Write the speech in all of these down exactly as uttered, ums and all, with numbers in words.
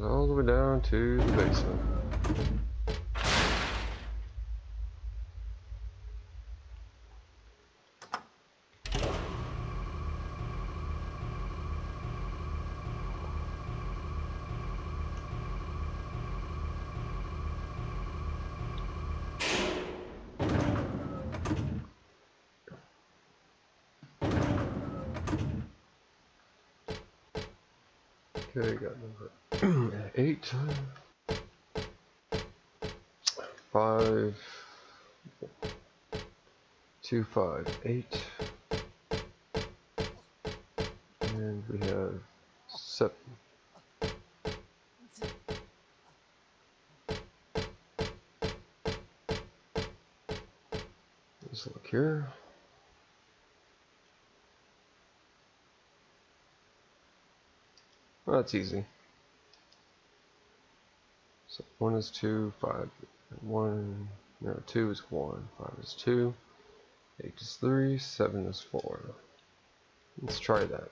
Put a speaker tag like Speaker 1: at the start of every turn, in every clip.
Speaker 1: all the way down to the basement. Okay, got number eight, five, two, five, eight, and we have seven. Let's look here. Well, that's easy. So one is two, five, one, no, two is one, five is two, eight is three, seven is four. Let's try that.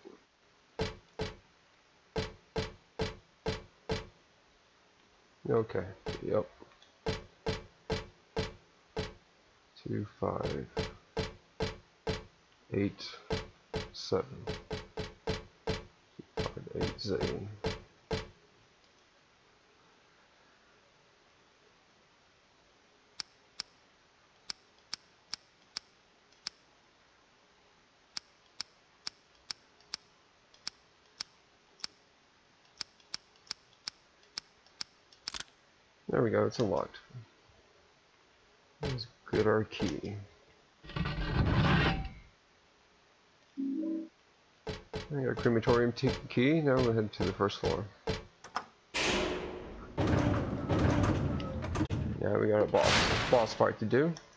Speaker 1: Okay, yep. Two, five, eight, seven. Eight zillion. There we go, it's unlocked. Let's get our key. I got a crematorium key. Now we'll head to the first floor. Now we got a boss boss fight to do.